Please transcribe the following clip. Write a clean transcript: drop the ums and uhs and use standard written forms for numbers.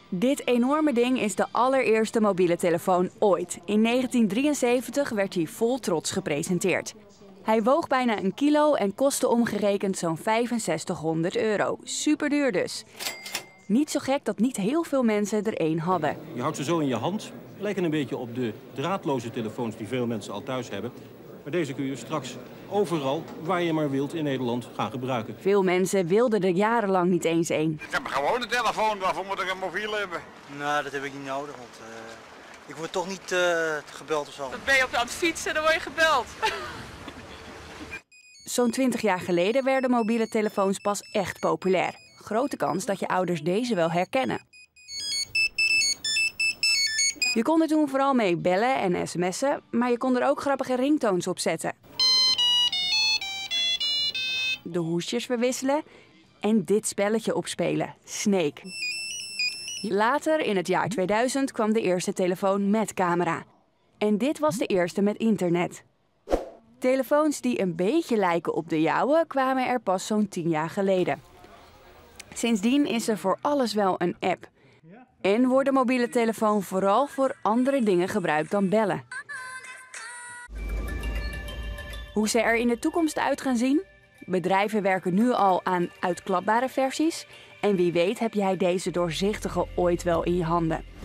Dit enorme ding is de allereerste mobiele telefoon ooit. In 1973 werd hij vol trots gepresenteerd. Hij woog bijna 1 kilo en kostte omgerekend zo'n €6500. Superduur dus. Niet zo gek dat niet heel veel mensen er één hadden. Je houdt ze zo in je hand. Lijken een beetje op de draadloze telefoons die veel mensen al thuis hebben. Maar deze kun je straks overal, waar je maar wilt in Nederland, gaan gebruiken. Veel mensen wilden er jarenlang niet eens één. Ik heb gewoon een telefoon, waarvoor moet ik een mobiel hebben? Nou, dat heb ik niet nodig, want ik word toch niet gebeld of zo. Dan ben je aan het fietsen en dan word je gebeld. Zo'n 20 jaar geleden werden mobiele telefoons pas echt populair. Grote kans dat je ouders deze wel herkennen. Je kon er toen vooral mee bellen en sms'en, maar je kon er ook grappige ringtones op zetten. De hoesjes verwisselen en dit spelletje opspelen, Snake. Later, in het jaar 2000, kwam de eerste telefoon met camera. En dit was de eerste met internet. Telefoons die een beetje lijken op de jouwe kwamen er pas zo'n 10 jaar geleden. Sindsdien is er voor alles wel een app. En wordt de mobiele telefoon vooral voor andere dingen gebruikt dan bellen. Hoe ze er in de toekomst uit gaan zien? Bedrijven werken nu al aan uitklapbare versies. En wie weet heb jij deze doorzichtige ooit wel in je handen.